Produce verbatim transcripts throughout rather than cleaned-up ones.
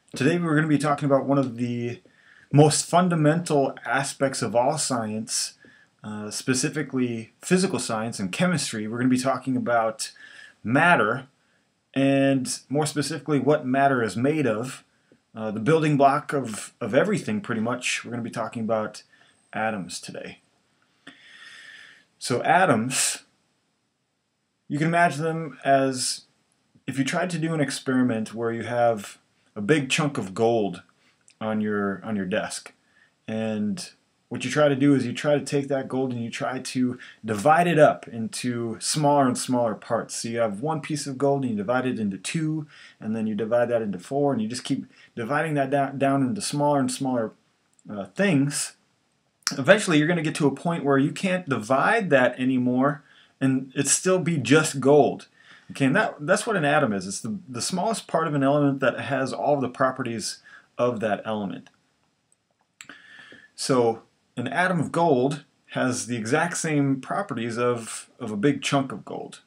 Today we're going to be talking about one of the most fundamental aspects of all science, uh, specifically physical science and chemistry. We're going to be talking about matter, and more specifically what matter is made of, uh, the building block of, of everything pretty much. We're going to be talking about atoms today. So atoms, you can imagine them as if you tried to do an experiment where you have a big chunk of gold on your on your desk, and what you try to do is you try to take that gold and you try to divide it up into smaller and smaller parts. So you have one piece of gold and you divide it into two, and then you divide that into four, and you just keep dividing that down, down into smaller and smaller uh, things. Eventually you're going to get to a point where you can't divide that anymore and it still be just gold. Okay, and that, that's what an atom is. It's the, the smallest part of an element that has all of the properties of that element. So an atom of gold has the exact same properties of, of a big chunk of gold.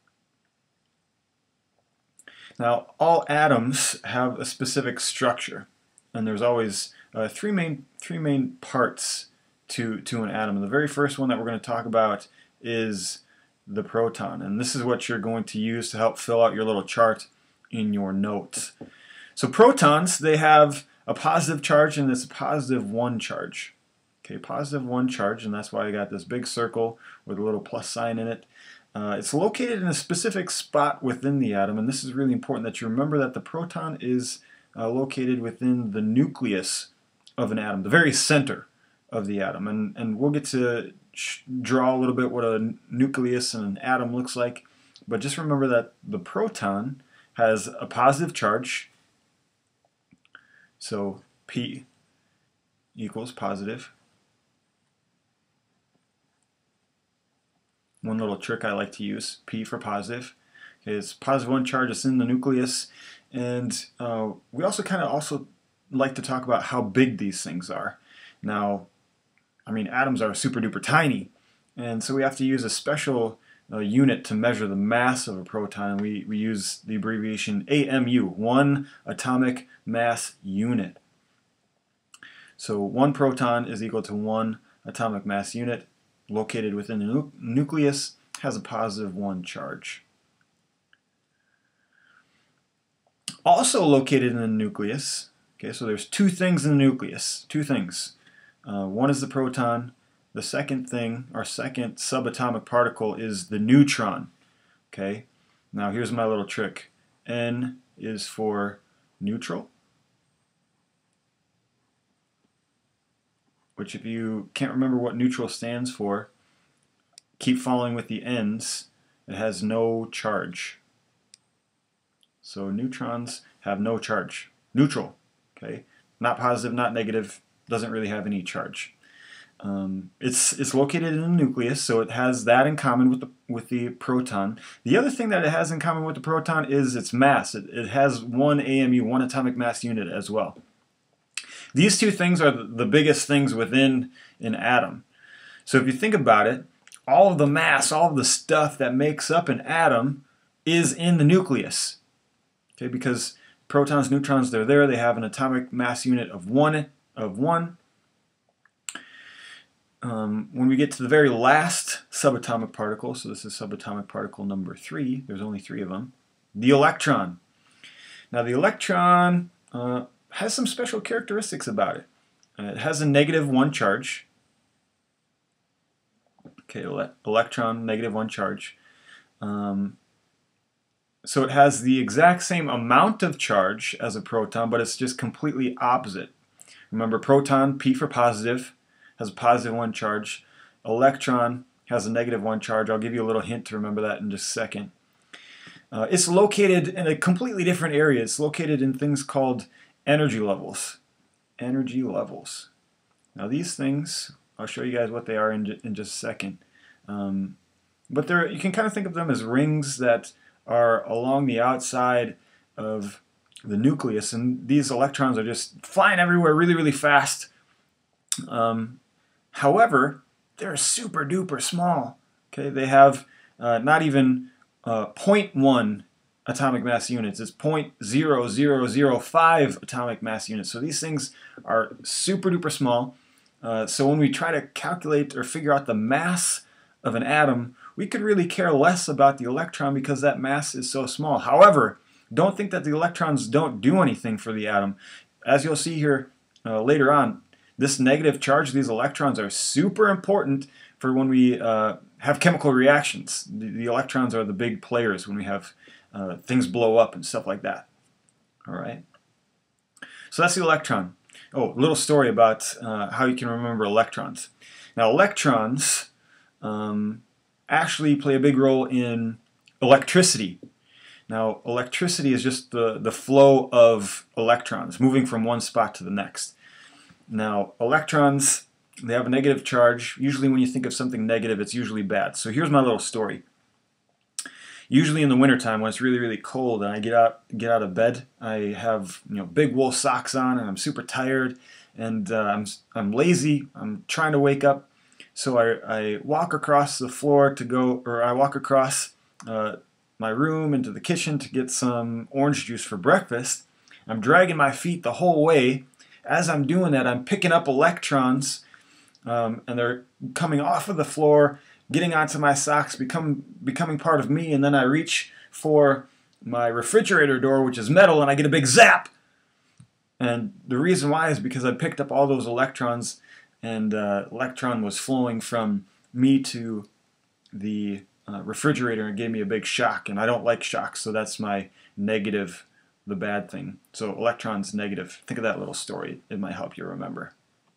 Now, all atoms have a specific structure, and there's always uh, three main three main parts to, to an atom. And the very first one that we're going to talk about is the proton, and this is what you're going to use to help fill out your little chart in your notes. So protons, they have a positive charge, and it's a positive one charge. Okay, positive one charge, and that's why I got this big circle with a little plus sign in it. Uh, it's located in a specific spot within the atom, and this is really important that you remember that the proton is uh, located within the nucleus of an atom, the very center of the atom, and, and we'll get to draw a little bit what a nucleus and an atom looks like, but just remember that the proton has a positive charge, so P equals positive. One little trick I like to use, P for positive. Okay, it's positive one charge, it's in the nucleus, and uh, we also kind of also like to talk about how big these things are. Now, I mean, atoms are super duper tiny, and so we have to use a special uh, unit to measure the mass of a proton. We, we use the abbreviation A M U, one atomic mass unit. So one proton is equal to one atomic mass unit, located within the nu nucleus, has a positive one charge. Also located in the nucleus, okay, so there's two things in the nucleus, two things. Uh, one is the proton. The second thing, our second subatomic particle, is the neutron. Okay. Now here's my little trick. N is for neutral, which if you can't remember what neutral stands for, keep following with the N's. It has no charge. So neutrons have no charge. Neutral. Okay. Not positive, not negative. Doesn't really have any charge. Um, it's it's located in the nucleus, so it has that in common with the with the proton. The other thing that it has in common with the proton is its mass. It, it has one A M U, one atomic mass unit as well. These two things are the biggest things within an atom. So if you think about it, all of the mass, all of the stuff that makes up an atom is in the nucleus. Okay, because protons, neutrons, they're there. They have an atomic mass unit of one. Of one. Um, when we get to the very last subatomic particle, so this is subatomic particle number three, there's only three of them, the electron. Now the electron uh, has some special characteristics about it. Uh, it has a negative one charge. Okay, ele electron, negative one charge. Um, so it has the exact same amount of charge as a proton, but it's just completely opposite. Remember, proton, P for positive, has a positive one charge. Electron has a negative one charge. I'll give you a little hint to remember that in just a second. Uh, it's located in a completely different area. It's located in things called energy levels. Energy levels. Now these things, I'll show you guys what they are in, in just a second. Um, but they're, you can kind of think of them as rings that are along the outside of the nucleus, and these electrons are just flying everywhere really, really fast. Um, however, they're super duper small. Okay, they have uh, not even uh, zero point one atomic mass units. It's zero point zero zero zero five atomic mass units. So these things are super duper small. Uh, so when we try to calculate or figure out the mass of an atom, we could really care less about the electron because that mass is so small. However, don't think that the electrons don't do anything for the atom. As you'll see here uh, later on, this negative charge of these electrons are super important for when we uh, have chemical reactions. The, the electrons are the big players when we have uh, things blow up and stuff like that. All right. So that's the electron. Oh, a little story about uh, how you can remember electrons. Now, electrons um, actually play a big role in electricity. Now, electricity is just the, the flow of electrons moving from one spot to the next. Now, electrons, they have a negative charge. Usually when you think of something negative, it's usually bad. So here's my little story. Usually in the wintertime when it's really, really cold and I get out get out of bed, I have you know big wool socks on and I'm super tired and uh, I'm, I'm lazy. I'm trying to wake up. So I, I walk across the floor to go, or I walk across uh, my room into the kitchen to get some orange juice for breakfast. I'm dragging my feet the whole way. As I'm doing that, I'm picking up electrons um, and they're coming off of the floor, getting onto my socks, become, becoming part of me, and then I reach for my refrigerator door, which is metal, and I get a big zap. And the reason why is because I picked up all those electrons, and uh, electron was flowing from me to the uh, refrigerator and gave me a big shock, and I don't like shocks, so that's my negative, the bad thing. So electrons negative. Think of that little story. It might help you remember.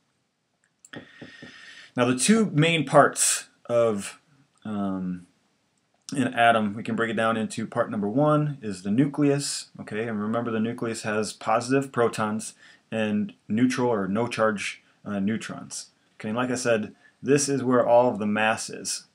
Now the two main parts of um, an atom, we can break it down into part number one is the nucleus. Okay, and remember the nucleus has positive protons and neutral or no charge uh, neutrons. Okay, and like I said, this is where all of the mass is.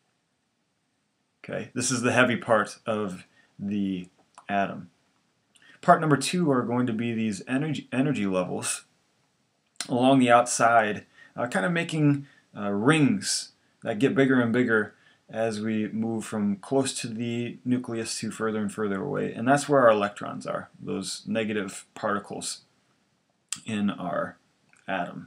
Okay, this is the heavy part of the atom. Part number two are going to be these energy energy levels along the outside, uh, kind of making uh, rings that get bigger and bigger as we move from close to the nucleus to further and further away. And that's where our electrons are, those negative particles in our atom.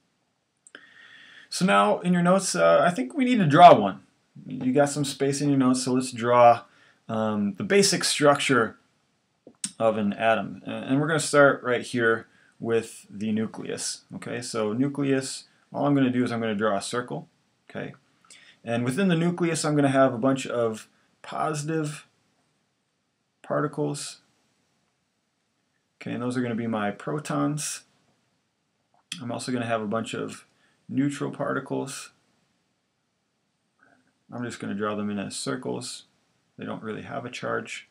So now in your notes, uh, I think we need to draw one. You got some space in your notes, so let's draw um, the basic structure of an atom. And we're going to start right here with the nucleus. Okay, so nucleus, all I'm going to do is I'm going to draw a circle. Okay, and within the nucleus I'm going to have a bunch of positive particles. Okay, and those are going to be my protons. I'm also going to have a bunch of neutral particles. I'm just going to draw them in as circles. They don't really have a charge.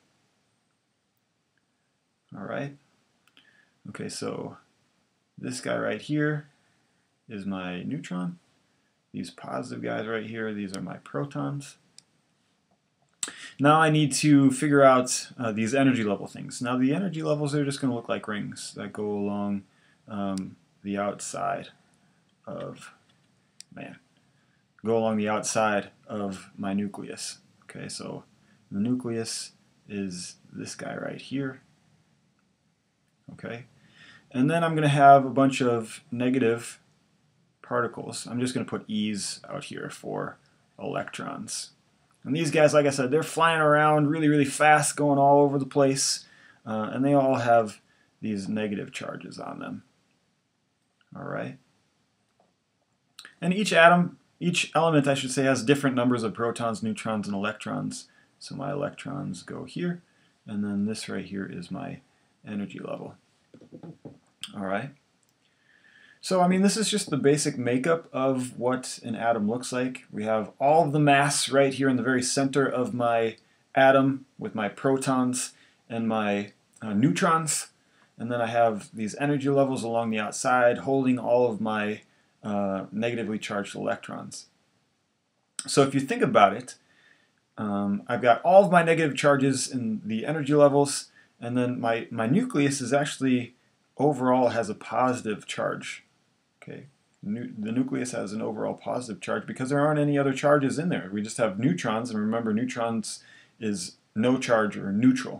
Alright. Okay, so this guy right here is my neutron. These positive guys right here, these are my protons. Now I need to figure out uh, these energy level things. Now the energy levels are just going to look like rings that go along um, the outside of, man, go along the outside of my nucleus. Okay, so the nucleus is this guy right here. Okay, and then I'm going to have a bunch of negative particles. I'm just going to put E's out here for electrons. And these guys, like I said, they're flying around really, really fast, going all over the place, uh, and they all have these negative charges on them. All right. And each atom, each element, I should say, has different numbers of protons, neutrons, and electrons. So my electrons go here, and then this right here is my energy level. All right. So, I mean, this is just the basic makeup of what an atom looks like. We have all of the mass right here in the very center of my atom with my protons and my uh, neutrons. And then I have these energy levels along the outside holding all of my uh, negatively charged electrons. So if you think about it, um, I've got all of my negative charges in the energy levels, and then my, my nucleus is actually overall has a positive charge. Okay, Nu the nucleus has an overall positive charge because there aren't any other charges in there. We just have neutrons, and remember neutrons is no charge or neutral.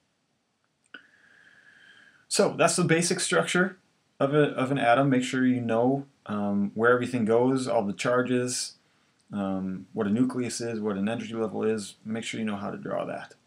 So that's the basic structure of, a, of an atom. Make sure you know um, where everything goes, all the charges, um, what a nucleus is, what an energy level is. Make sure you know how to draw that.